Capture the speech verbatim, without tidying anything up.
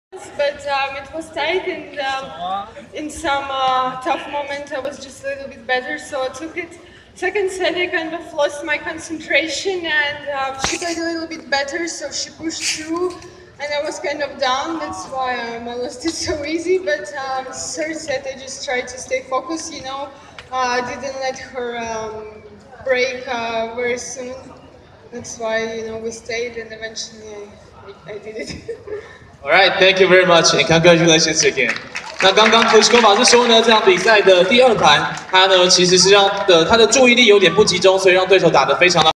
But um, it was tight, and um, in some uh, tough moment, I was just a little bit better. So I took it. Second set, I kind of lost my concentration, and uh, she played a little bit better, so she pushed through, and I was kind of down. That's why um, I lost it so easy. But um, third set, I just tried to stay focused. You know, I uh, didn't let her um, break uh, very soon. That's why you know we stayed, and eventually I, I did it. All right, thank you very much, and congratulations again. 那刚刚 Kulichkova 是说呢，这场比赛的第二盘，他呢其实是让的他的注意力有点不集中，所以让对手打得非常的。